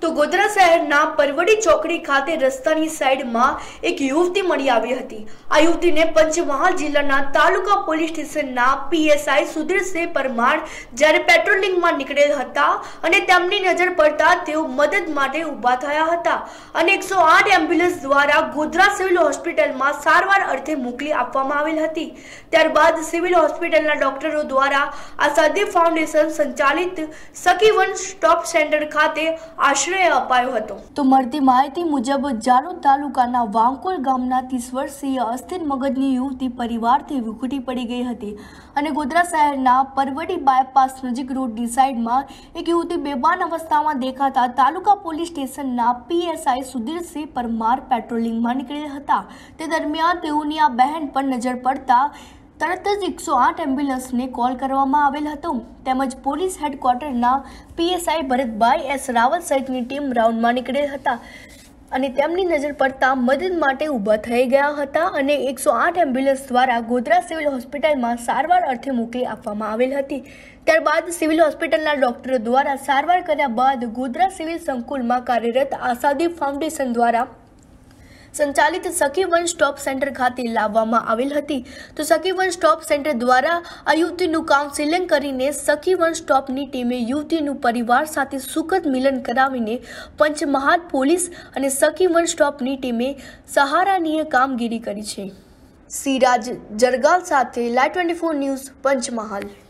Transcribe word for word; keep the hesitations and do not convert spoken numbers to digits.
તો ગોધરા શહેરના પરવડી ચોકડી ખાતે રસ્તાની સાઈડમાં એક યુવતી મળી આવી હતી। આ યુવતીને પંચમહાલ જિલ્લાના તાલુકા પોલીસ સ્ટેશનના પીએસઆઈ સુધીરસિંહ પરમાર જ્યારે પેટ્રોલિંગમાં નીકળેલ હતા અને તેમની નજર પડતા તેઓ મદદ માટે ઊભા થયા હતા અને એકસો આઠ એમ્બ્યુલન્સ દ્વારા ગોધરા સિવિલ હોસ્પિટલમાં સારવાર અર્થે મોકલી આપવામાં આવેલ હતી। ત્યારબાદ સિવિલ હોસ્પિટલના ડોક્ટરો દ્વારા આશાદી ફાઉન્ડેશન સંચાલિત સખી વન સ્ટોપ સેન્ટર ખાતે આશ્રય અપાયો હતો। તો મળતી માહિતી મુજબ જાલોદ તાલુકાના વાંકોલ ગામના ત્રીસ વર્ષીય અસ્થિર મગજની યુવતી પરિવારથી વિખૂટી પડી ગઈ હતી અને ગોધરા શહેરના પરવડી બાયપાસ નજીક રોડની સાઈડમાં એક યુવતી બેભાન અવસ્થામાં દેખાતા તાલુકા પોલીસ સ્ટેશનના પીએસઆઈ સુધીરસિંહ પરમાર પેટ્રોલિંગમાં નીકળેલ હતા। તે દરમિયાન તેઓની આ બહેન પર નજર પડતા તરત જ એકસો આઠ એમ્બ્યુલન્સને કોલ કરવામાં આવેલ હતો તેમજ પોલીસ હેડક્વાર્ટરના પીએસઆઈ ભરતભાઈ એસ રાવત સહિતની ટીમ રાઉન્ડમાં નીકળેલ હતા અને તેમની નજર પડતા મદદ માટે ઊભા થઈ ગયા હતા અને એકસો આઠ એમ્બ્યુલન્સ દ્વારા ગોધરા સિવિલ હોસ્પિટલમાં સારવાર અર્થે મોકલી આપવામાં આવેલ હતી। ત્યારબાદ સિવિલ હોસ્પિટલના ડોક્ટરો દ્વારા સારવાર કર્યા બાદ ગોધરા સિવિલ સંકુલમાં કાર્યરત આશાદી ફાઉન્ડેશન દ્વારા સંચાલિત સખી વન સ્ટોપ સેન્ટર ખાતે લાવવામાં આવેલ હતી। તો સખી વન સ્ટોપ સેન્ટર દ્વારા આ યુવતીનું કાઉન્સિલિંગ કરીને સખી વન સ્ટોપની ટીમે યુવતીનું પરિવાર સાથે સુખદ મિલન કરાવીને પંચમહાલ પોલીસ અને સખી વન સ્ટોપની ટીમે સહારાનીય કામગીરી કરી છે। સિરાજ જરગાલ સાથે live twenty four news Panchmahal.